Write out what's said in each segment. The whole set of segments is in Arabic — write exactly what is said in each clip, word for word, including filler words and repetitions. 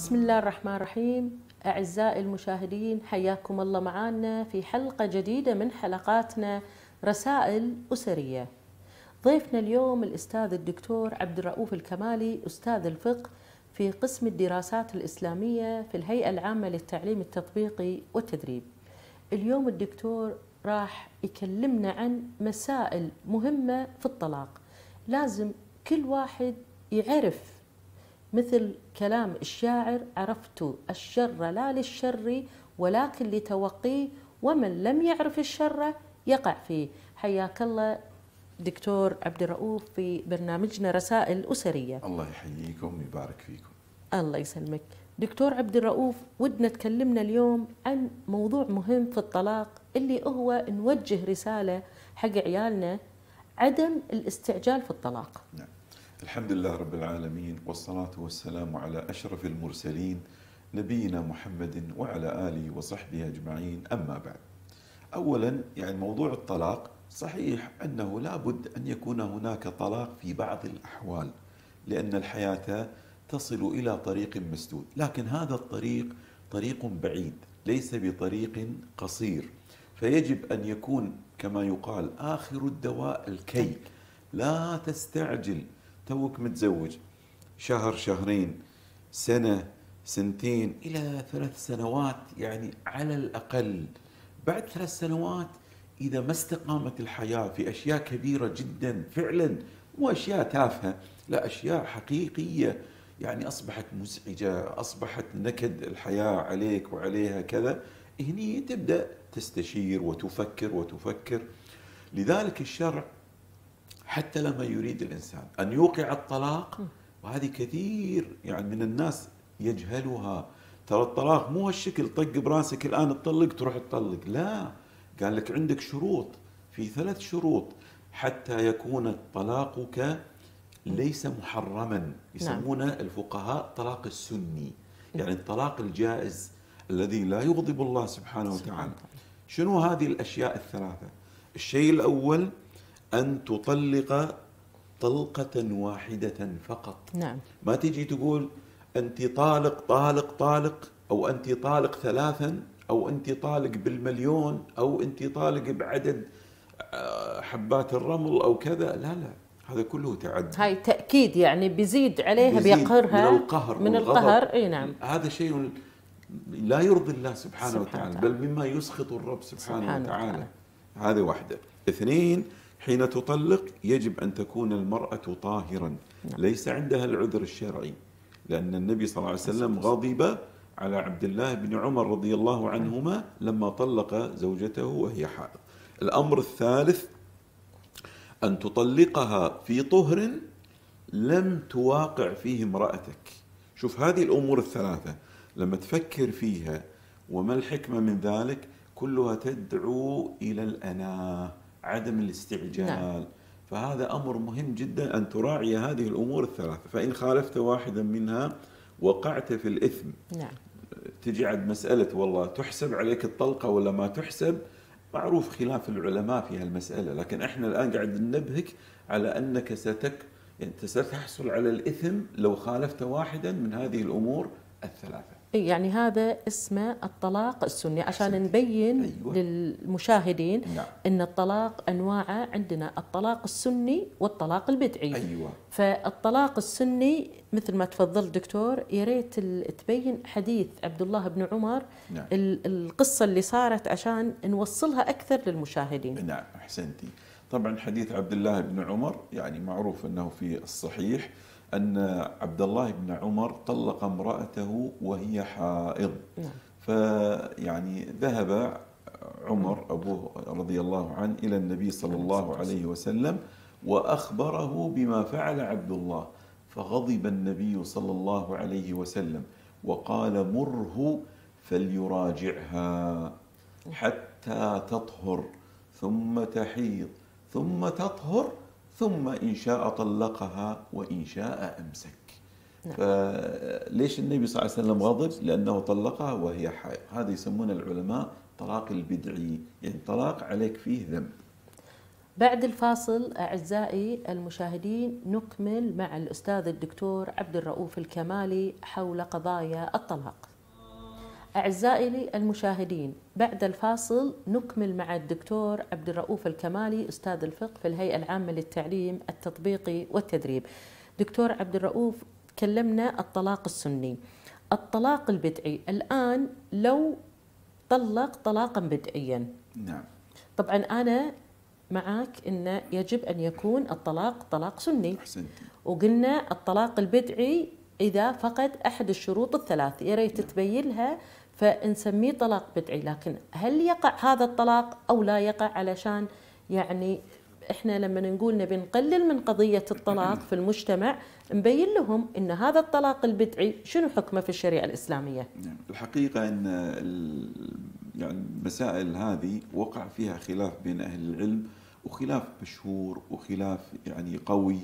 بسم الله الرحمن الرحيم. أعزائي المشاهدين، حياكم الله معنا في حلقة جديدة من حلقاتنا رسائل أسرية. ضيفنا اليوم الأستاذ الدكتور عبد الرؤوف الكمالي، أستاذ الفقه في قسم الدراسات الإسلامية في الهيئة العامة للتعليم التطبيقي والتدريب. اليوم الدكتور راح يكلمنا عن مسائل مهمة في الطلاق، لازم كل واحد يعرف، مثل كلام الشاعر: عرفت الشر لا للشر ولكن لتوقيه، ومن لم يعرف الشر يقع فيه. حياك الله دكتور عبد الرؤوف في برنامجنا رسائل أسرية. الله يحييكم ويبارك فيكم. الله يسلمك. دكتور عبد الرؤوف، ودنا تكلمنا اليوم عن موضوع مهم في الطلاق، اللي هو نوجه رسالة حق عيالنا: عدم الاستعجال في الطلاق. نعم. الحمد لله رب العالمين، والصلاة والسلام على أشرف المرسلين نبينا محمد وعلى آله وصحبه أجمعين، أما بعد. أولا يعني موضوع الطلاق، صحيح أنه لا بد أن يكون هناك طلاق في بعض الأحوال، لأن الحياة تصل إلى طريق مسدود، لكن هذا الطريق طريق بعيد ليس بطريق قصير، فيجب أن يكون كما يقال آخر الدواء الكي. لا تستعجل، توك متزوج شهر شهرين سنة سنتين إلى ثلاث سنوات، يعني على الأقل. بعد ثلاث سنوات إذا ما استقامت الحياة في أشياء كبيرة جدا فعلا، مو أشياء تافهة، لا، أشياء حقيقية، يعني أصبحت مزعجة، أصبحت نكد الحياة عليك وعليها كذا، هني تبدأ تستشير وتفكر وتفكر. لذلك الشرع حتى لما يريد الإنسان أن يوقع الطلاق، وهذه كثير يعني من الناس يجهلها، ترى الطلاق مو هالشكل طق براسك الآن تطلق تروح تطلق، لا، قال لك عندك شروط، في ثلاث شروط حتى يكون طلاقك ليس محرما، يسمونه الفقهاء طلاق السني، يعني الطلاق الجائز الذي لا يغضب الله سبحانه وتعالى. شنو هذه الأشياء الثلاثة؟ الشيء الأول أن تطلق طلقة واحدة فقط. نعم. ما تجي تقول أنت طالق طالق طالق، أو أنت طالق ثلاثا، أو أنت طالق بالمليون، أو أنت طالق بعدد حبات الرمل أو كذا، لا لا، هذا كله تعدي. هاي تأكيد، يعني بيزيد عليها، بيزيد بيقهرها من القهر من والغضب. القهر. اي نعم. هذا شيء لا يرضي الله سبحانه, سبحانه وتعالى، وتعالى. بل مما يسخط الرب سبحانه, سبحانه وتعالى. وتعالى. هذا واحدة. اثنين، حين تطلق يجب أن تكون المرأة طاهرا، نعم. ليس عندها العذر الشرعي، لأن النبي صلى الله عليه وسلم غضب على عبد الله بن عمر رضي الله عنهما لما طلق زوجته وهي حائض. الأمر الثالث أن تطلقها في طهر لم تواقع فيه امرأتك. شوف هذه الأمور الثلاثة لما تفكر فيها، وما الحكمة من ذلك، كلها تدعو إلى الأناة، عدم الاستعجال. نعم. فهذا أمر مهم جدا أن تراعي هذه الأمور الثلاثة، فإن خالفت واحدا منها وقعت في الإثم. نعم. تجي عند مسألة والله تحسب عليك الطلقة ولا ما تحسب، معروف خلاف العلماء في هالمسألة، لكن احنا الآن قاعد ننبهك على أنك ستك يعني ستحصل على الإثم لو خالفت واحدا من هذه الأمور الثلاثة. يعني هذا اسمه الطلاق السني، عشان أحسنت. نبين أيوة. للمشاهدين. نعم. أن الطلاق أنواعه، عندنا الطلاق السني والطلاق البدعي. أيوة. فالطلاق السني مثل ما تفضل دكتور، يا ريت تبين حديث عبد الله بن عمر. نعم. القصة اللي صارت عشان نوصلها أكثر للمشاهدين. نعم، أحسنتي. طبعا حديث عبد الله بن عمر يعني معروف أنه في الصحيح أن عبد الله بن عمر طلق امرأته وهي حائض. نعم. فيعني ذهب عمر أبوه رضي الله عنه إلى النبي صلى الله عليه وسلم وأخبره بما فعل عبد الله، فغضب النبي صلى الله عليه وسلم وقال: مره فليراجعها حتى تطهر ثم تحيض ثم تطهر ثم إن شاء طلقها وإن شاء أمسك. نعم. فليش النبي صلى الله عليه وسلم غضب؟ لأنه طلقها وهي حائض. هذا يسمونه العلماء طلاق البدعي، يعني طلاق عليك فيه ذنب. بعد الفاصل أعزائي المشاهدين نكمل مع الأستاذ الدكتور عبد الرؤوف الكمالي حول قضايا الطلاق. أعزائي المشاهدين بعد الفاصل نكمل مع الدكتور عبد الرؤوف الكمالي أستاذ الفقه في الهيئة العامة للتعليم التطبيقي والتدريب. دكتور عبد الرؤوف، كلمنا الطلاق السني، الطلاق البدعي. الآن لو طلق طلاقا بدعيا، نعم، طبعا أنا معك أنه يجب أن يكون الطلاق طلاق سني، أحسنتي. وقلنا الطلاق البدعي إذا فقد أحد الشروط الثلاث، يا ريت نعم. تبين فنسميه طلاق بدعي. لكن هل يقع هذا الطلاق أو لا يقع؟ علشان يعني إحنا لما نقول نبي نقلل من قضية الطلاق في المجتمع نبين لهم إن هذا الطلاق البدعي شنو حكمه في الشريعة الإسلامية. نعم. الحقيقة أن يعني المسائل هذه وقع فيها خلاف بين أهل العلم، وخلاف مشهور وخلاف يعني قوي،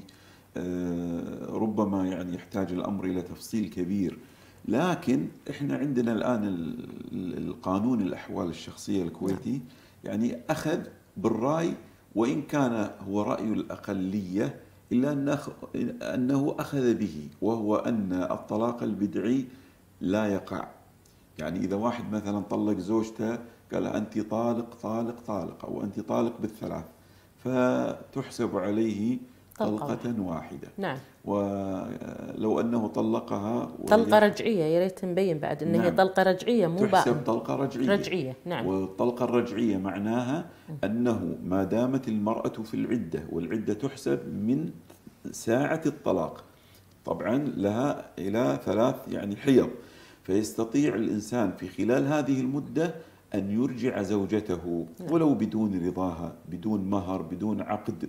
ربما يعني يحتاج الأمر إلى تفصيل كبير. لكن إحنا عندنا الآن القانون الأحوال الشخصية الكويتي يعني أخذ بالرأي، وإن كان هو رأي الأقلية إلا أنه أخذ به، وهو أن الطلاق البدعي لا يقع. يعني إذا واحد مثلا طلق زوجته قال أنت طالق طالق طالق أو أنت طالق بالثلاث، فتحسب عليه طلقة واحدة. نعم. ولو أنه طلقها طلقة رجعية، يا ريت نبين بعد أن نعم. هي طلقة رجعية مو بائن، تحسب طلقة رجعية. رجعية نعم. والطلقة الرجعية معناها أنه ما دامت المرأة في العدة، والعدة تحسب من ساعة الطلاق، طبعا لها إلى ثلاث يعني حيض، فيستطيع الإنسان في خلال هذه المدة أن يرجع زوجته ولو بدون رضاها، بدون مهر، بدون عقد.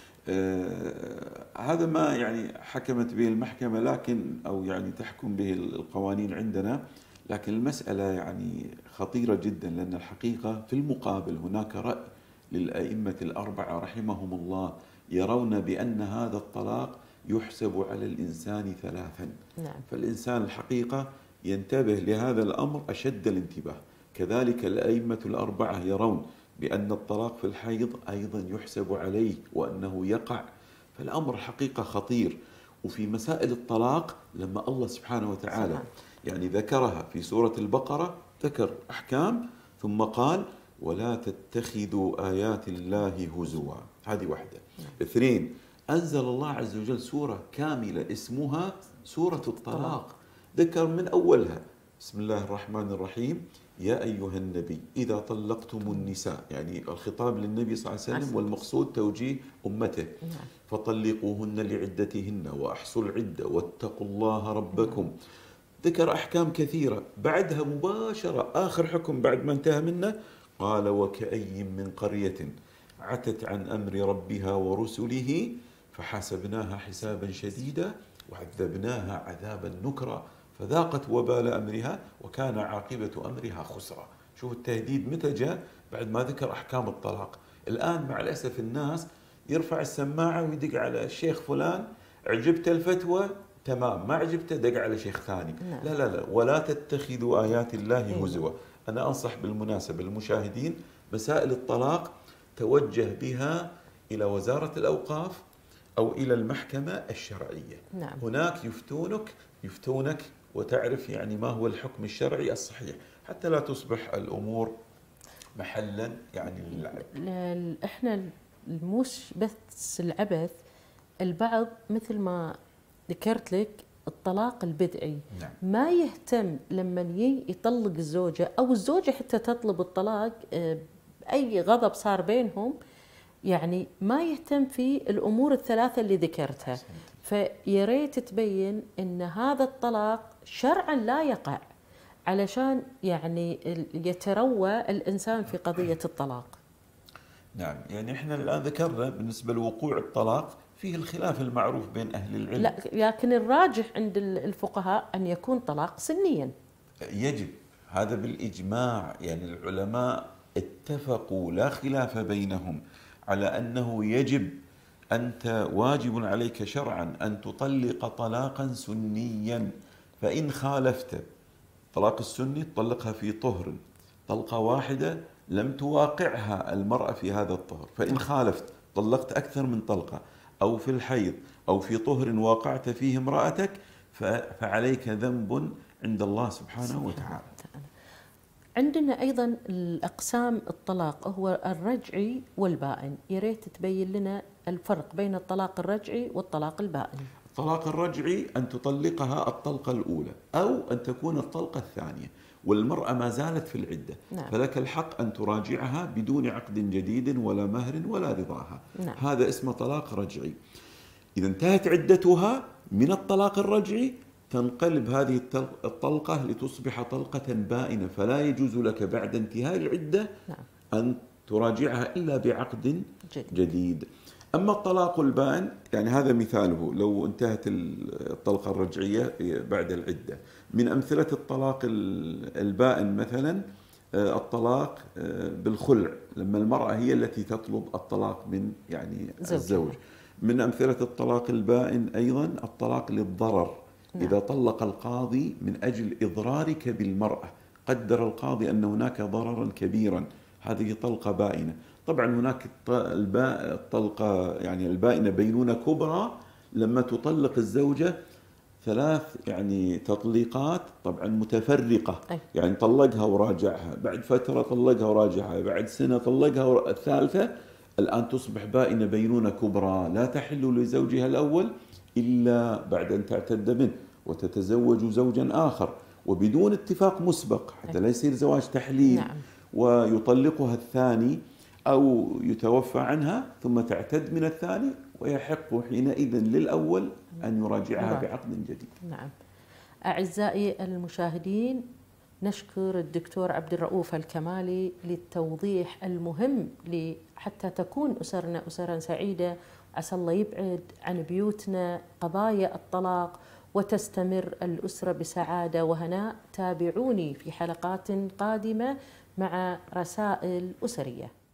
آه هذا ما يعني حكمت به المحكمة، لكن أو يعني تحكم به القوانين عندنا. لكن المسألة يعني خطيرة جدا، لأن الحقيقة في المقابل هناك رأي للأئمة الأربعة رحمهم الله يرون بأن هذا الطلاق يحسب على الإنسان ثلاثا. نعم. فالإنسان الحقيقة ينتبه لهذا الأمر أشد الانتباه. كذلك الأئمة الأربعة يرون بأن الطلاق في الحيض أيضا يحسب عليه وأنه يقع. فالأمر حقيقة خطير. وفي مسائل الطلاق لما الله سبحانه وتعالى سبحان. يعني ذكرها في سورة البقرة، ذكر أحكام ثم قال ولا تتخذوا آيات الله هزوا. هذه واحدة. اثنين، أنزل الله عز وجل سورة كاملة اسمها سورة الطلاق، ذكر من أولها بسم الله الرحمن الرحيم يا أيها النبي إذا طلقتم النساء، يعني الخطاب للنبي صلى الله عليه وسلم والمقصود توجيه أمته، فطلقوهن لعدتهن وأحصوا العدة واتقوا الله ربكم. ذكر أحكام كثيرة. بعدها مباشرة آخر حكم بعد ما انتهى منه قال وكأي من قرية عتت عن أمر ربها ورسله فحاسبناها حسابا شديدا وعذبناها عذابا نكرا فذاقت وبال أمرها وكان عاقبة أمرها خسرا. شوف التهديد متى جاء؟ بعد ما ذكر أحكام الطلاق. الآن مع الأسف الناس يرفع السماعة ويدق على الشيخ فلان، عجبت الفتوى تمام، ما عجبته دق على شيخ ثاني. لا لا لا، ولا تتخذوا آيات الله هزوا. أنا أنصح بالمناسبة المشاهدين مسائل الطلاق توجه بها إلى وزارة الأوقاف أو إلى المحكمة الشرعية. نعم. هناك يفتونك يفتونك وتعرف يعني ما هو الحكم الشرعي الصحيح، حتى لا تصبح الأمور محلا يعني للعب. احنا مش بس العبث، البعض مثل ما ذكرت لك الطلاق البدعي. نعم. ما يهتم لما يطلق الزوجة أو الزوجة حتى تطلب الطلاق، أي غضب صار بينهم يعني ما يهتم في الأمور الثلاثة اللي ذكرتها. فياريت تبين أن هذا الطلاق شرعا لا يقع، علشان يعني يتروى الإنسان في قضية الطلاق. نعم. يعني احنا الآن ذكرنا بالنسبة لوقوع الطلاق فيه الخلاف المعروف بين أهل العلم، لا لكن الراجح عند الفقهاء أن يكون طلاق سنيا. يجب هذا بالإجماع. يعني العلماء اتفقوا لا خلاف بينهم على أنه يجب، أنت واجب عليك شرعا أن تطلق طلاقا سنيا. فإن خالفت طلاق السني تطلقها في طهر طلقة واحدة لم تواقعها المرأة في هذا الطهر. فإن خالفت طلقت أكثر من طلقة، أو في الحيض أو في طهر واقعت فيه امرأتك، فعليك ذنب عند الله سبحانه وتعالى. عندنا أيضا الأقسام الطلاق، هو الرجعي والبائن، يا ريت تبين لنا الفرق بين الطلاق الرجعي والطلاق البائن. الطلاق الرجعي أن تطلقها الطلقة الأولى أو أن تكون الطلقة الثانية والمرأة ما زالت في العدة. نعم. فلك الحق أن تراجعها بدون عقد جديد ولا مهر ولا رضاها. نعم. هذا اسمه طلاق رجعي. إذا انتهت عدتها من الطلاق الرجعي تنقلب هذه الطلقة لتصبح طلقة بائنة، فلا يجوز لك بعد انتهاء العدة نعم. أن تراجعها إلا بعقد جديد, جديد. أما الطلاق البائن يعني هذا مثاله، لو انتهت الطلقة الرجعية بعد العدة. من أمثلة الطلاق البائن مثلا الطلاق بالخلع، لما المرأة هي التي تطلب الطلاق من يعني الزوج. من أمثلة الطلاق البائن أيضا الطلاق للضرر. نعم. إذا طلق القاضي من أجل إضرارك بالمرأة، قدر القاضي أن هناك ضررا كبيرا، هذه طلقة بائنة. طبعا هناك الطلقة يعني البائنة بينونة كبرى لما تطلق الزوجة ثلاث يعني تطليقات طبعا متفرقة. أي. يعني طلقها وراجعها، بعد فترة طلقها وراجعها، بعد سنة طلقها الثالثة، الآن تصبح بائنة بينونة كبرى لا تحل لزوجها الأول إلا بعد أن تعتد منه وتتزوج زوجا آخر وبدون اتفاق مسبق حتى لا يصير زواج تحليل. نعم. ويطلقها الثاني أو يتوفى عنها ثم تعتد من الثاني، ويحق حينئذ للأول أن يراجعها نعم. بعقد جديد. نعم. أعزائي المشاهدين، نشكر الدكتور عبد الرؤوف الكمالي للتوضيح المهم حتى تكون أسرنا أسرا سعيدة. عسى الله يبعد عن بيوتنا قضايا الطلاق وتستمر الأسرة بسعادة وهناء. تابعوني في حلقات قادمة مع رسائل أسرية.